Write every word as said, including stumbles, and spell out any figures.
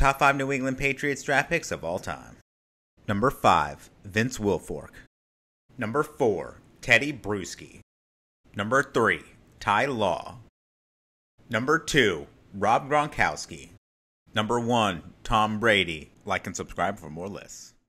top five New England Patriots draft picks of all time. Number five, Vince Wilfork. Number four, Teddy Bruschi. Number three, Ty Law. Number two, Rob Gronkowski. Number one, Tom Brady. Like and subscribe for more lists.